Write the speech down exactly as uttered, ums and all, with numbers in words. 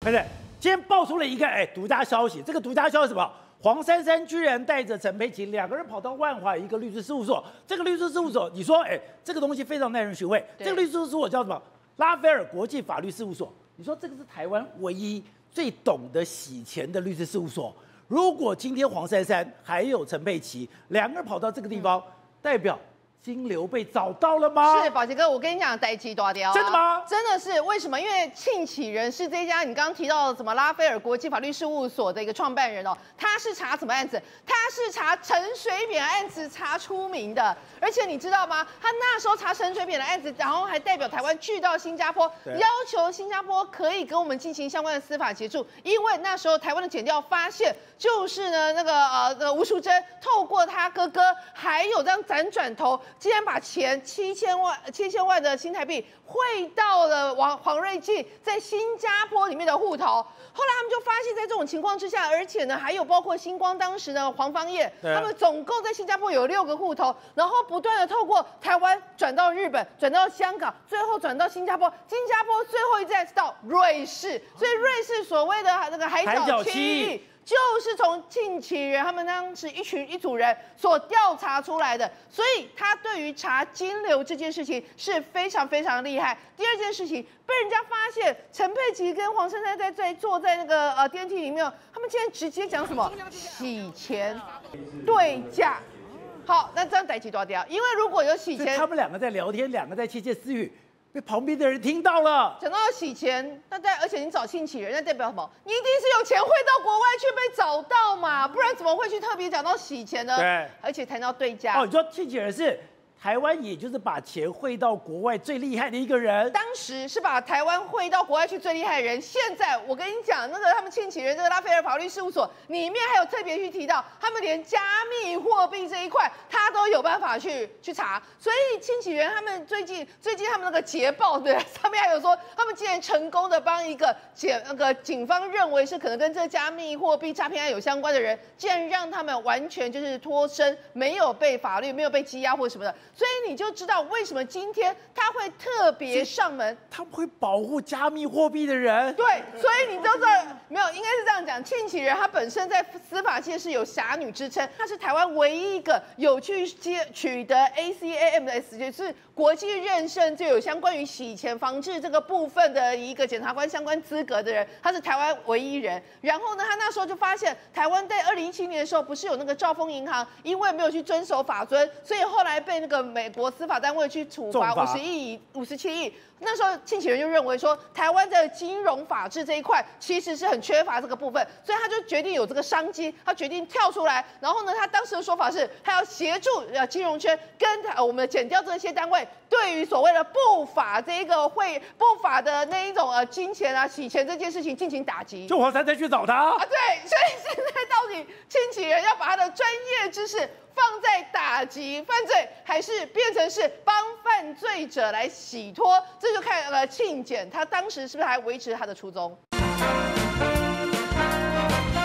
不是，今天爆出了一个哎独家消息，这个独家消息是什么？黄珊珊居然带着陈佩琪两个人跑到万华一个律师事务所，这个律师事务所，你说哎，这个东西非常耐人寻味。这个律师事务所叫什么？拉斐尔国际法律事务所。你说这个是台湾唯一最懂得洗钱的律师事务所。如果今天黄珊珊还有陈佩琪两个人跑到这个地方，嗯、代表金流被找到了吗？ 是，宝杰哥，我跟你讲，逮鸡抓雕、啊， 真的吗？ 真的是，为什么？因为庆启人是这一家你刚刚提到的什么拉斐尔国际法律事务所的一个创办人哦，他是查什么案子？他是查陈水扁案子查出名的，而且你知道吗？他那时候查陈水扁的案子，然后还代表台湾去到新加坡，要求新加坡可以跟我们进行相关的司法协助，因为那时候台湾的检调发现，就是呢那个呃那个吴淑珍透过他哥哥，还有这样辗转头。竟然把钱七千万七千万的新台币汇到了王黄瑞进在新加坡里面的户头。后来他们就发现，在这种情况之下，而且呢，还有包括星光当时的黄芳燕，他们总共在新加坡有六个户头，然后不断的透过台湾转到日本，转到香港，最后转到新加坡，新加坡最后一站是到瑞士，所以瑞士所谓的那个海角七亿。就是从庆启人他们当时一群一组人所调查出来的，所以他对于查金流这件事情是非常非常厉害。第二件事情，被人家发现陈佩琪跟黄珊珊在在坐在那个呃电梯里面，他们竟然直接讲什么洗钱对价。好，那这样逮起多掉，因为如果有洗钱， 他们两个在聊天，两个在窃窃私语。被旁边的人听到了， 讲到要洗钱，那代而且你找庆启人，那代表什么？你一定是有钱汇到国外去被找到嘛，不然怎么会去特别讲到洗钱呢？ 对， 而且谈到对价。 哦，你说庆启人是台湾，也就是把钱汇到国外最厉害的一个人。 当时是把台湾汇到国外去最厉害的人，现在我跟你讲，那个他们庆启人这个拉斐尔法律事务所里面还有特别去提到，他们连加密货币这一块，他都有办法去去查。所以庆启人他们最近最近他们那个捷报的上面还有说，他们竟然成功的帮一个检那个警方认为是可能跟这个加密货币诈骗案有相关的人，竟然让他们完全就是脱身，没有被法律没有被羁押或什么的。所以你就知道为什么今天他会特别上门， 他们会保护加密货币的人。 对，所以你知道没有？应该是这样讲，庆启人他本身在司法界是有侠女之称，他是台湾唯一一个有去接取得 A C A M S， 就是国际认证就有相关于洗钱防治这个部分的一个检察官相关资格的人，他是台湾唯一人。然后呢，他那时候就发现台湾在二零一七年的时候，不是有那个兆丰银行因为没有去遵守法遵，所以后来被那个美国司法单位去处罚五十亿、五十七亿。那时候庆启人就认为说，台湾的金融法治这一块其实是很缺乏这个部分，所以他就决定有这个商机，他决定跳出来。然后呢，他当时的说法是，他要协助呃金融圈跟呃我们检调这些单位，对于所谓的不法这一个会不法的那一种呃金钱啊洗钱这件事情进行打击。 就黄珊珊去找他啊，对，所以现在到底庆启人要把他的专业知识放在打击犯罪，还是变成是帮犯罪者来洗脱？这就看呃庆检他当时是不是还维持他的初衷。